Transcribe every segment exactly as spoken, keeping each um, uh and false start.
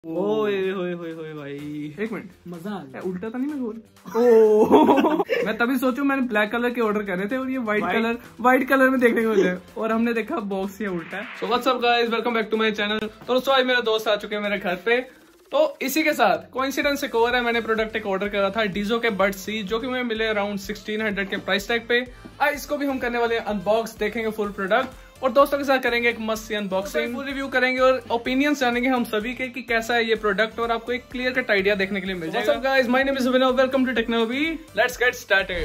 ओए होए होए होए भाई, एक मिनट, मजा आ गया। उल्टा तो नहीं मैं बोल ओ मैं तभी सोचूं, मैंने ब्लैक कलर के ऑर्डर करे थे और ये व्हाइट कलर व्हाइट कलर में देखने को मिले और हमने देखा बॉक्स ये उल्टा है। So what's up guys, welcome back to my channel. तो दोस्तों आज मेरा दोस्त आ चुके हैं मेरे घर पे, तो इसी के साथ कोइंसिडेंस एक और है, मैंने प्रोडक्ट एक ऑर्डर करा था डीजो के बड्स सी, जो कि मुझे मिले अराउंड सिक्सटीन हंड्रेड के प्राइस टैग पे। आज इसको भी हम करने वाले हैं अनबॉक्स, देखेंगे फुल प्रोडक्ट और दोस्तों के साथ करेंगे एक मस्त सी अनबॉक्सिंग, फुल रिव्यू करेंगे और ओपिनियंस जानेंगे हम सभी के कि कैसा है ये प्रोडक्ट और आपको एक क्लियर कट आइडिया देखने के लिए मिल जाएगा। Guys, my name is Abhinav, welcome to Technobee, let's get started.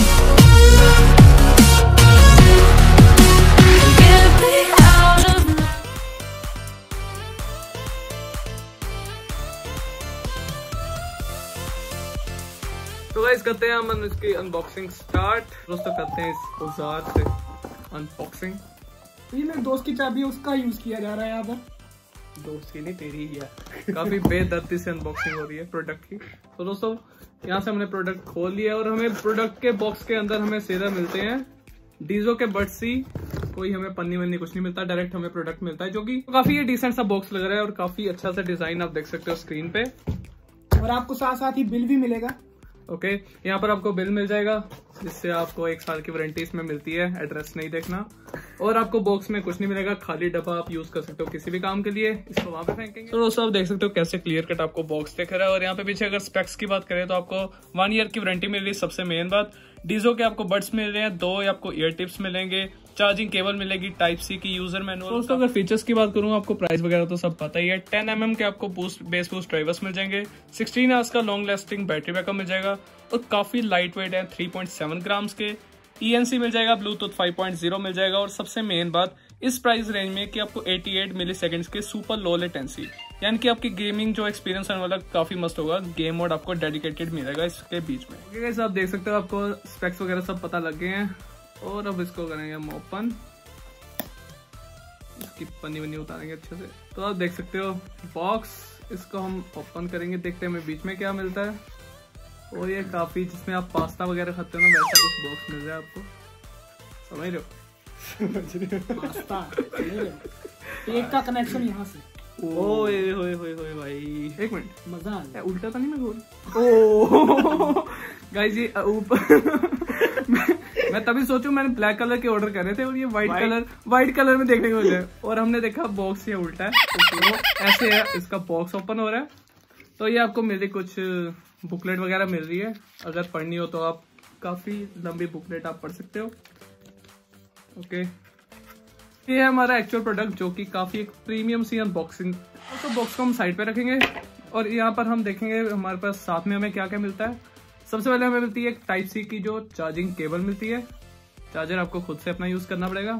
तो गाइस करते हैं हम इसकी अनबॉक्सिंग स्टार्ट। दोस्तों करते हैं इस औजार से अनबॉक्सिंग। ये मेरे दोस्त की चाबी है, उसका यूज किया जा रहा है यहाँ पर। दोस्त की नहीं, तेरी ही है। काफी बेदर्दी से अनबॉक्सिंग हो रही है प्रोडक्ट की। तो दोस्तों यहाँ से हमने प्रोडक्ट खोल लिया और हमें प्रोडक्ट के बॉक्स के अंदर हमें सीधा मिलते हैं डीजो के बड्स सी। कोई हमें पन्नी वन्नी कुछ नहीं मिलता, डायरेक्ट हमें प्रोडक्ट मिलता है, जो कि काफी ये डिसेंट सा बॉक्स लग रहा है और काफी अच्छा सा डिजाइन आप देख सकते हो स्क्रीन पे। और आपको साथ साथ ही बिल भी मिलेगा। ओके okay, यहाँ पर आपको बिल मिल जाएगा जिससे आपको एक साल की वारंटी इसमें मिलती है, एड्रेस नहीं देखना। और आपको बॉक्स में कुछ नहीं मिलेगा, खाली डब्बा आप यूज कर सकते हो किसी भी काम के लिए। इसको वहां पे फेंकेंगे। तो दोस्तों आप देख सकते हो कैसे क्लियर कट आपको बॉक्स दिख रहा है। और यहाँ पे पीछे अगर स्पेक्स की बात करें तो आपको वन ईयर की वारंटी मिल रही है। सबसे मेन बात, डीजो के आपको बड्स मिल रहे हैं, दो आपको ईयर टिप्स मिलेंगे, चार्जिंग केबल मिलेगी, टाइप सी की, यूजर मैनुअल। दोस्तों अगर फीचर्स की बात करूं, आपको प्राइस वगैरह तो सब पता ही है। टेन एम एम के आपको बूस्ट बेस बूस्ट ड्राइवर्स मिल जाएंगे, सिक्सटीन आवर्स का लॉन्ग लास्टिंग बैटरी बैकअप मिल जाएगा और काफी लाइट वेट है, थ्री पॉइंट सेवन ग्राम्स के। ई एन सी मिल जाएगा, ब्लूटूथ फाइव पॉइंट ज़ीरो मिल जाएगा और सबसे मेन बात इस प्राइस रेंज में कि आपको अठासी मिली सेकेंड्स के सुपर लो लेटेंसी, यानी कि आपकी गेमिंग जो एक्सपीरियंस आने वाला काफी मस्त होगा। गेम मोड आपको डेडिकेटेड मिलेगा इसके बीच में। okay guys, आप देख सकते हो आपको स्पेक्स वगैरह सब पता लग गए हैं और अब इसको करेंगे हम ओपन। इसकी पन्नी वन्नी उतारेंगे अच्छे से। तो आप देख सकते हो बॉक्स, इसको हम ओपन करेंगे, देखते हैं हमें बीच में क्या मिलता है। और ये काफी, जिसमें आप पास्ता वगैरह खाते हो ना, वैसा कुछ बॉक्स मिल जाए आपको, समझ रहे हो? समझ रहे हो? पास्ता पेट का कनेक्शन यहाँ से। ओए होए होए होए भाई, एक मिनट, मजा आ गया। उल्टा तो नहीं मैं बोल ओ गाइस ये ऊपर मैं तभी सोचूं, मैंने ब्लैक कलर के ऑर्डर करे थे और ये व्हाइट कलर व्हाइट कलर में देखने को मिले और हमने देखा बॉक्स ये उल्टा है। तो ऐसे है, इसका बॉक्स ओपन हो रहा है। तो ये आपको मेरी कुछ बुकलेट वगैरह मिल रही है, अगर पढ़नी हो तो आप काफी लंबी बुकलेट आप पढ़ सकते हो। ओके, ये है हमारा एक्चुअल प्रोडक्ट, जो कि काफी एक प्रीमियम सी अनबॉक्सिंग। तो बॉक्स को हम साइड पे रखेंगे और यहाँ पर हम देखेंगे हमारे पास साथ में हमें क्या क्या मिलता है। सबसे पहले हमें मिलती है एक टाइप सी की जो चार्जिंग केबल मिलती है। चार्जर आपको खुद से अपना यूज करना पड़ेगा।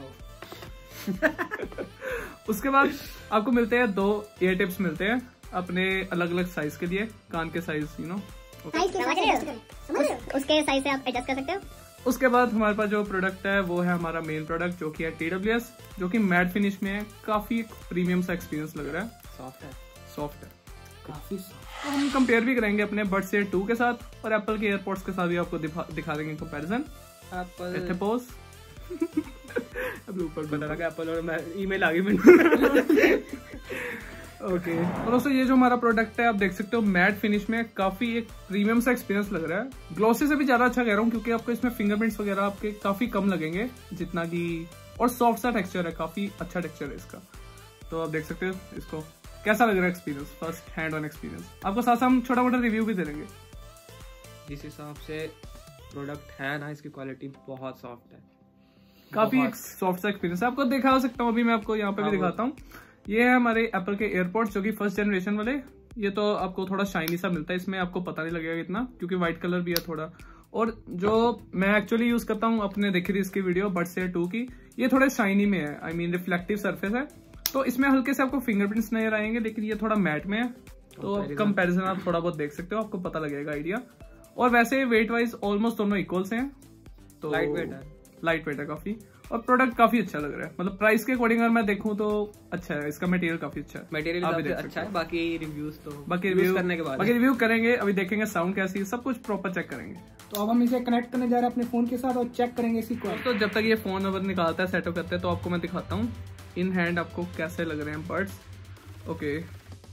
उसके बाद आपको मिलते हैं दो ईयर टिप्स मिलते हैं अपने अलग अलग साइज के लिए, कान के साइज, यू नो, उसके साइज से आप एडजस्ट कर सकते हो। उसके बाद हमारे पास जो प्रोडक्ट है वो है हमारा मेन प्रोडक्ट, जो कि है टी डब्ल्यू एस, जो कि मैट फिनिश में है। काफी प्रीमियम सा एक्सपीरियंस लग रहा है, सॉफ्ट है, सॉफ्ट है काफी। तो हम कंपेयर भी करेंगे अपने बड्स एयर टू के साथ और एप्पल के एयरपोर्ट्स के साथ भी आपको दिखा, दिखा देंगे कंपैरिजन। एप्पल अब ऊपर बता रहा एप्पल और मैं ईमेल आ गई मैंने। ओके, और दोस्तों ये जो हमारा प्रोडक्ट है आप देख सकते हो मैट फिनिश में, काफी एक प्रीमियम सा एक्सपीरियंस लग रहा है। ग्लॉसी से भी ज्यादा अच्छा कह रहा हूँ क्योंकि आपको इसमें फिंगरप्रिंट्स वगैरह आपके काफी कम लगेंगे जितना कि, और सॉफ्ट सा टेक्सचर है, काफी अच्छा टेक्सचर है इसका। तो आप देख सकते हो इसको कैसा लग रहा है experience, first hand on experience. आपको साथ साथ हम छोटा मोटा रिव्यू भी दे देंगे। जिस हिसाब से प्रोडक्ट है ना, इसकी क्वालिटी बहुत सॉफ्ट है, काफी एक सॉफ्ट सा एक्सपीरियंस है। आपको दिखा सकता हूँ, अभी मैं आपको यहाँ पे भी दिखाता हूँ। ये है हमारे एप्पल के एयरपोर्ट्स, जो कि फर्स्ट जनरेशन वाले। ये तो आपको थोड़ा शाइनी सा मिलता है, इसमें आपको पता नहीं लगेगा इतना क्योंकि व्हाइट कलर भी है थोड़ा। और जो मैं एक्चुअली यूज करता हूँ, अपने देखी थी इसकी वीडियो बड्स एयर टू की, ये थोड़े शाइनी में है, आई मीन रिफ्लेक्टिव सरफेस है। तो इसमें हल्के से आपको फिंगरप्रिंट्स नजर आएंगे, लेकिन ये थोड़ा मैट में है। तो कंपैरिजन आप थोड़ा बहुत देख सकते हो, आपको पता लगेगा आइडिया। और वैसे वेट वाइज ऑलमोस्ट दोनों इक्वल्स हैं, तो लाइट वेट है, लाइट वेट है काफी। और प्रोडक्ट काफी अच्छा लग रहा है, मतलब प्राइस के अकॉर्डिंग अगर मैं देखूं तो अच्छा है, इसका मटेरियल काफी अच्छा है, मटेरियल अच्छा है। बाकी रिव्यूज तो बाकी रिव्यू करने के बाद बाकी रिव्यू करेंगे, अभी देखेंगे साउंड कैसी है, सब कुछ प्रॉपर चेक करेंगे। तो अब हम इसे कनेक्ट करने जा रहे हैं अपने फोन के साथ और चेक करेंगे इसकी क्वालिटी। तो जब तक ये फोन अगर निकालता है, सेटअप करते हैं, तो आपको मैं दिखाता हूँ इन हैंड आपको कैसे लग रहे हैं बड्स। ओके,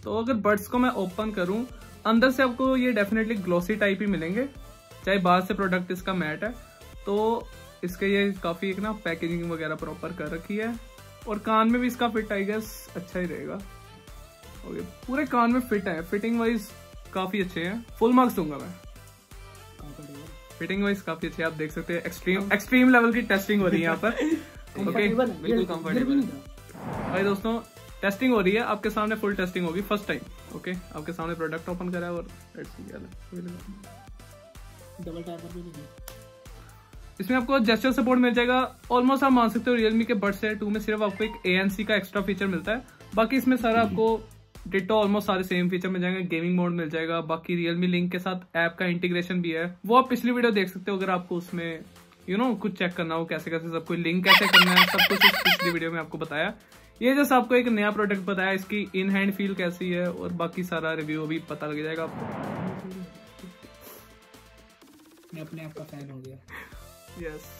तो अगर बड्स को मैं ओपन करूं, अंदर से आपको ये डेफिनेटली ग्लॉसी टाइप ही मिलेंगे, चाहे बाहर से प्रोडक्ट इसका मैट है। तो इसके ये काफी एक ना पैकेजिंग वगैरह प्रॉपर कर रखी है, और कान में भी इसका फिट आई गेस अच्छा ही रहेगा। ओके, पूरे कान में फिट है, फिटिंग वाइज काफी अच्छे हैं, फुल मार्क्स दूंगा मैं। फिटिंग वाइज काफी अच्छे, आप देख सकते हैं एक्सट्रीम एक्सट्रीम लेवल की टेस्टिंग हो रही है यहाँ पर। ओके, बिल्कुल कंफर्टेबल। भाई दोस्तों टेस्टिंग हो रही है आपके सामने, फुल टेस्टिंग होगी फर्स्ट टाइम। ओके, आपके सामने प्रोडक्ट ओपन करा है और लेट्स सी क्या है। डबल टैप कर दीजिए। इसमें आपको जेस्चर सपोर्ट मिल जाएगा। ऑलमोस्ट आप मान सकते हो रियलमी के बड्स टू में सिर्फ आपको एक ए एन सी का एक्स्ट्रा फीचर मिलता है, बाकी इसमें सारा आपको डिटो ऑलमोस्ट सारे सेम फीचर मिल जाएंगे। गेमिंग मोड मिल जाएगा, बाकी रियलमी लिंक के साथ ऐप का इंटीग्रेशन भी है, वो आप पिछली वीडियो देख सकते हो अगर आपको उसमें यू नो कुछ चेक करना हो कैसे कैसे सब कुछ लिंक कैसे करना है, सब कुछ इस पिछली वीडियो में आपको बताया। ये जैसे आपको एक नया प्रोडक्ट बताया, इसकी इन हैंड फील कैसी है और बाकी सारा रिव्यू भी पता लग जाएगा आपको। मैं अपने आप का फैन हो गया। Yes yes.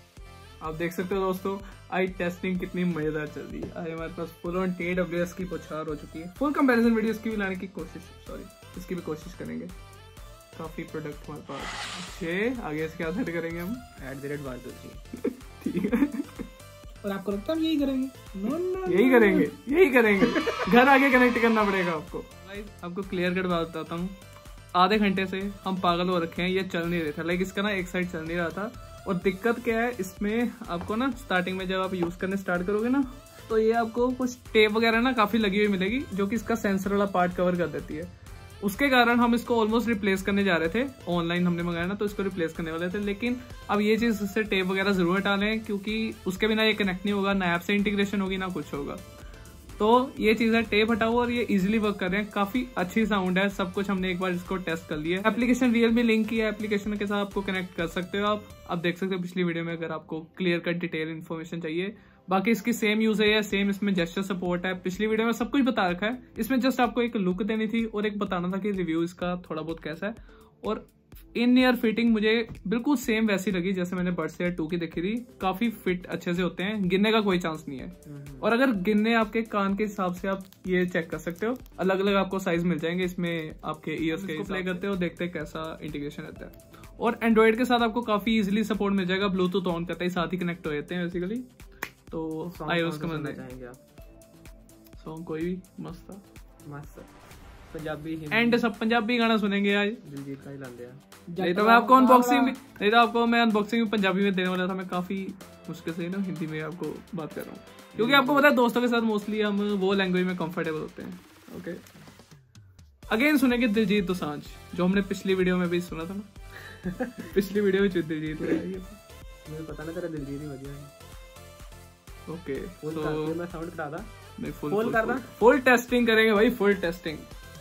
आप देख सकते हो दोस्तों आई टेस्टिंग कितनी मजेदार चल रही है। आज हमारे पास full on T W S की पुछार हो चुकी है। फुल कंपैरिजन वीडियोस की भी लाने की कोशिश सॉरी इसकी भी कोशिश करेंगे। काफी प्रोडक्ट हमारे पास अच्छे, आगे से क्या सेट करेंगे हम at the rate one two three. ठीक है, और आपको लगता है हम यही करेंगे? नो नो यही करेंगे यही करेंगे घर आगे कनेक्ट करना पड़ेगा आपको। गाइस आपको क्लियर कट बात बताता हूँ, आधे घंटे से हम पागल हो रखे हैं, ये चल नहीं रहा था। लाइक इसका ना एक साइड चल नहीं रहा था, और दिक्कत क्या है इसमें आपको ना स्टार्टिंग में जब आप यूज करने स्टार्ट करोगे ना, तो ये आपको कुछ टेप वगैरह ना काफी लगी हुई मिलेगी, जो कि इसका सेंसर वाला पार्ट कवर कर देती है। उसके कारण हम इसको ऑलमोस्ट रिप्लेस करने जा रहे थे, ऑनलाइन हमने मंगाया ना तो इसको रिप्लेस करने वाले थे, लेकिन अब ये चीज इससे टेप वगैरह जरूर हटा लें, क्योंकि उसके बिना ये कनेक्ट नहीं होगा, ना ऐप से इंटीग्रेशन होगी ना कुछ होगा। तो ये चीज है, टेप हटाओ और ये इजीली वर्क कर रहे हैं, काफी अच्छी साउंड है, सब कुछ हमने एक बार इसको टेस्ट कर लिया। एप्लीकेशन रियलमी लिंक की है, एप्लीकेशन के साथ आपको कनेक्ट कर सकते हो आप आप देख सकते हो पिछली वीडियो में अगर आपको क्लियर कट डिटेल इन्फॉर्मेशन चाहिए। बाकी इसकी सेम यूज है, सेम इसमें जेस्चर सपोर्ट है, पिछली वीडियो में सब कुछ बता रखा है। इसमें जस्ट आपको एक लुक देनी थी और एक बताना था कि रिव्यू इसका थोड़ा बहुत कैसा है। और इन ईयर फिटिंग मुझे बिल्कुल सेम वैसी लगी जैसे मैंने बड्स एयर टू की देखी थी, काफी फिट अच्छे से होते हैं, गिरने का कोई चांस नहीं है। और अगर गिरने आपके कान के हिसाब से आप ये चेक कर सकते हो, अलग अलग आपको साइज मिल जाएंगे इसमें, आपके ईयर्स के प्ले करते हो, देखते हैं कैसा इंटीग्रेशन रहता है। और एंड्रॉइड के साथ आपको काफी इजीली सपोर्ट मिल जाएगा, ब्लूटूथ ऑन करते ही साथ ही कनेक्ट हो जाते हैं बेसिकली। तो आईओएस का मतलब चाहेंगे आप? सॉन्ग कोई भी मस्त था, मस्त पंजाबी एंड सब पंजाबी गाना सुनेंगे आज। दिलजीत का ही लांदे हैं। नहीं तो मैं आपको अनबॉक्सिंग नहीं तो आपको मैं अनबॉक्सिंग पंजाबी में देने वाला था, मैं काफी मुश्किल से ना हिंदी में आपको बात कर रहा हूँ, क्योंकि आपको पता है दोस्तों के साथ मोस्टली हम वो लैंग्वेज में कंफर्टेबल होते हैं। ओके, अगेन सुनेंगे दिलजीत दोसांझ, जो हमने पिछली वीडियो में भी सुना था ना पिछली वीडियो में दिलजीत मुझे पता नहीं तेरा दिलजीत ही बढ़िया है। ओके, फुल कर मैं साउंड करा दा नहीं, फुल फुल कर दा, फुल टेस्टिंग करेंगे भाई, फुल टेस्टिंग।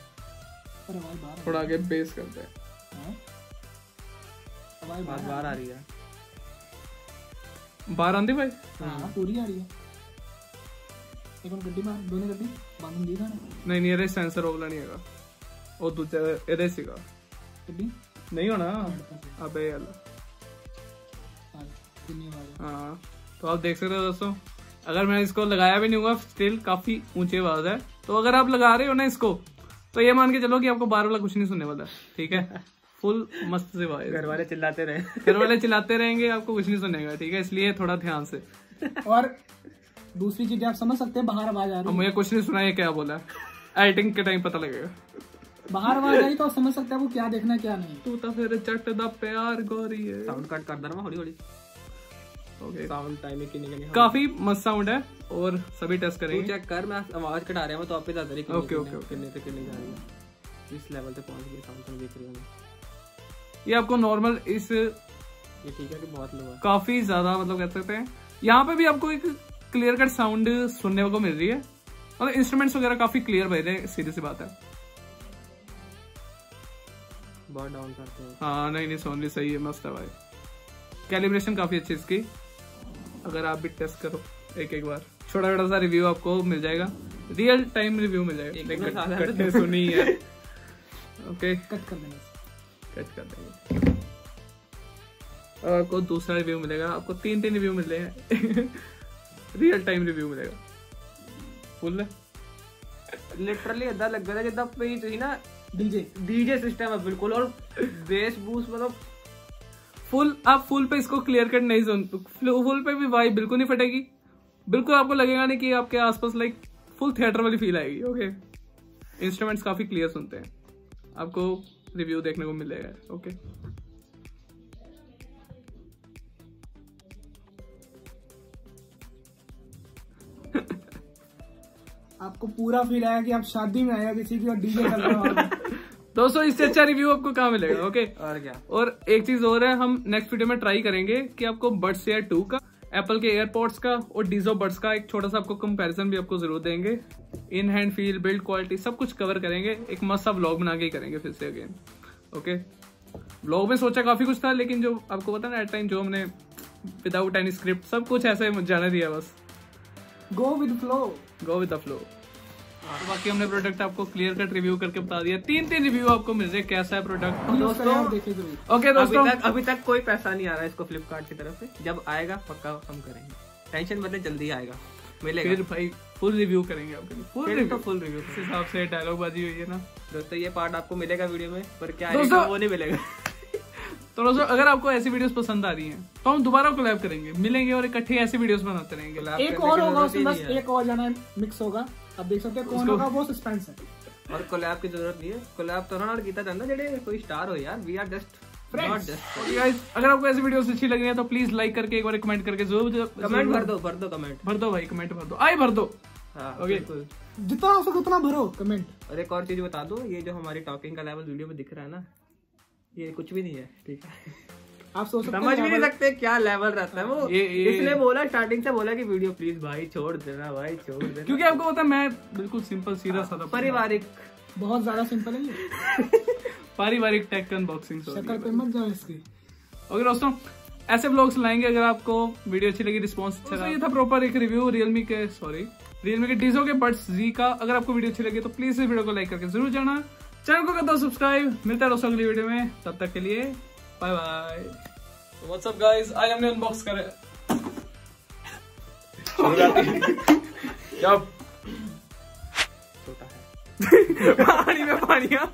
अरे भाई बाहर थोड़ा आगे बेस करते हैं, भाई बात बाहर आ रही है, बाहर आंदी भाई। हां पूरी आ रही है। एक मिनट गड्डी मार, दोनों गड्डी बांध दी था नहीं नहीं अरे सेंसर वाला नहीं हैगा, ਉਹ ਦੂਜਾ ਇਹਦੇ ਸੀਗਾ गड्डी नहीं होना। अबे यार हाँ, तो आप देख सकते हो दोस्तों, अगर मैं इसको लगाया भी नहीं हुआ स्टिल काफी ऊंची आवाज है, तो अगर आप लगा रहे हो ना इसको तो ये मान के चलो कि आपको बाहर वाला कुछ नहीं सुनने वाला, ठीक है। फुल मस्त से आवाज, घर वाले चिल्लाते रहे घर वाले चिल्लाते रहेंगे, आपको कुछ नहीं सुनेगा, ठीक है, इसलिए थोड़ा ध्यान से। और दूसरी चीज आप समझ सकते हैं, बाहर आवाज आ रही है, मुझे कुछ नहीं सुना ये क्या बोला, एडिटिंग के टाइम पता लगेगा। बाहर आवाज आई तो समझ सकते हैं वो क्या देखना क्या नहीं। तू तो फिर चट दा प्यार गोरी है, साउंड कट कर देना हौली हौली। ओके, साउंड टाइमिंग कितनी कितनी काफी मस्त साउंड है और सभी टेस्ट तू करेंगे। चेक कर, मैं आवाज कटा रहा हूं तो आप पे ज्यादा नहीं। ओके ओके कितने से कितने जा रही है, इस लेवल पे पहुंच गई साउंड तुम देख रही हो। ये आपको नॉर्मल इस ये ठीक है कि बहुत लो है, काफी ज्यादा मतलब कह सकते हैं, यहाँ पे भी आपको एक क्लियर कट साउंड सुनने को मिल रही है, और इंस्ट्रूमेंट्स वगैरह काफी क्लियर बज रहे हैं, सीधी सी बात है। बहुत डाउन करते हैं। हाँ नहीं नहीं साउंड भी सही है, मस्त है भाई, कैलिब्रेशन काफी अच्छी इसकी, अगर आप भी टेस्ट करो एक एक बार, छोटा छोटा सा रिव्यू आपको मिल जाएगा, रियल टाइम रिव्यू मिल जाएगा, सुनी है। ओके कट कर देना, कट कर देंगे, और आपको दूसरा रिव्यू मिलेगा, आपको तीन तीन रिव्यू मिल रहे हैं रियल टाइम रिव्यू मिलेगा फुल लिटरली इदा लग रहा जिदा पई तुसी ना डीजे डीजे सिस्टम है बिल्कुल, और बेस बूस्ट मतलब फुल। आप फुल पे इसको क्लियर कट नहीं सुन, फुल पे भी वाइब बिल्कुल नहीं फटेगी, बिल्कुल आपको लगेगा नहीं कि आपके आसपास लाइक फुल थिएटर वाली फील आएगी। ओके, इंस्ट्रूमेंट्स काफी क्लियर सुनते हैं, आपको रिव्यू देखने को मिलेगा। ओके, आपको पूरा फील आया कि आप शादी में आया किसी की और डीजे चल रहा है। दोस्तों इससे अच्छा रिव्यू आपको कहाँ मिलेगा। ओके, और क्या। और एक चीज और है, हम नेक्स्ट वीडियो में ट्राई करेंगे कि आपको बड्स एयर टू का, एप्पल के एयरपॉड्स का और डीजो बड्स का एक छोटा सा आपको कंपैरिजन भी आपको जरूर देंगे। In hand feel, build quality सब कुछ कवर करेंगे, एक मस्त सा व्लॉग बना के ही करेंगे फिर से अगेन। ओके, व्लॉग में सोचा काफी कुछ था, लेकिन जो आपको पता ना एट टाइम जो हमने विदाउट एनी स्क्रिप्ट सब कुछ ऐसे जाने दिया, बस go with flow, go with the flow. तो बाकी हमने प्रोडक्ट आपको क्लियर कट रिव्यू करके बता दिया, तीन तीन रिव्यू आपको मिल रहे कैसा है प्रोडक्ट। दोस्तों देखिए जरूर। ओके दोस्तों, अभी तक अभी तक कोई पैसा नहीं आ रहा है इसको फ्लिपकार्ट की तरफ से, जब आएगा पक्का हम करेंगे, टेंशन मत ले, जल्दी आएगा, मिलेगा। फिर भाई फुल रिव्यू करेंगे आपके लिए, फुल फिर रिव्यू तो फुल रिव्यू। इस हिसाब से डायलॉग बाजी हुई है ना दोस्तों, ये पार्ट आपको मिलेगा वीडियो में, पर क्या दोस्तों- है वो नहीं मिलेगा। तो दोस्तों अगर आपको ऐसी वीडियोस पसंद आ रही हैं तो हम दोबारा कोलैब करेंगे, मिलेंगे और इकट्ठे ऐसी वीडियोस बनाते रहेंगे। एक और होगा उसमें, बस एक और जाना मिक्स होगा, अब देख सकते हैं कौन होगा, वो सस्पेंस है। और कोलैब की जरूरत नहीं है, कोलैब तो ना कीता जाता जेडे कोई स्टार हो यार, we are just not just. Guys अगर आपको ऐसी वीडियोस अच्छी लग रही है तो प्लीज लाइक करके एक बार कमेंट करके जरूर कमेंट भर दो, भर दो कमेंट, भर दो भाई, कमेंट भर दो, आई भर दो। हाँ ओके, बिल्कुल। जितना हो सके उतना भरो कमेंट। और एक और चीज बता दो, ये जो हमारी टॉकिंग का लेवल वीडियो में दिख रहा है ना, ये कुछ भी नहीं है, ठीक है। आप सोच सकते समझ भी नहीं हैं सकते क्या लेवल रहता है वो। ये- ये- इसने बोला स्टार्टिंग से बोला कि वीडियो प्लीज भाई छोड़ देना, भाई छोड़ देना, क्योंकि आपको पता है मैं बिल्कुल सिंपल सीधा साधा पारिवारिक। बहुत ज्यादा सिंपल है ये, पारिवारिक टेक अनबॉक्सिंग। शक्ल पे मत जाओ इसकी। ओके दोस्तों, ऐसे ब्लॉग्स लाएंगे अगर आपको वीडियो अच्छी लगी, रिस्पॉन्स अच्छा रहा। ये था प्रॉपर एक रिव्यू रियलमी के सॉरी रियलमी के डीजो के बड्स जी का। अगर आपको वीडियो अच्छी लगी तो प्लीज इस वीडियो को लाइक करके जरूर जाना, चैनल को कर दो सब्सक्राइब। मिलता है दोस्तों अगली वीडियो में, तब तक के लिए bye bye. What's up guys, आज हमने अनबॉक्स करे क्या छोटा है पानी में पानिया।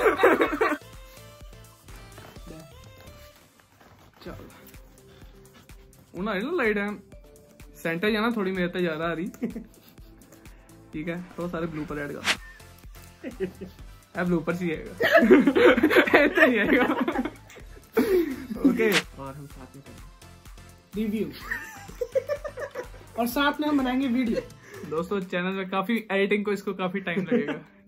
चलो उन्हें ना लाइट है सेंटर जाना थोड़ी मेरे तक ज्यादा आ रही। ठीक है, तो सारे ब्लूपर ऐड कर ब्लूपर ही आएगा ऐसा ही आएगा। ओके, और हम साथ में करेंगे रिव्यू और साथ में हम बनाएंगे वीडियो। दोस्तों चैनल में काफी एडिटिंग को इसको काफी टाइम लगेगा।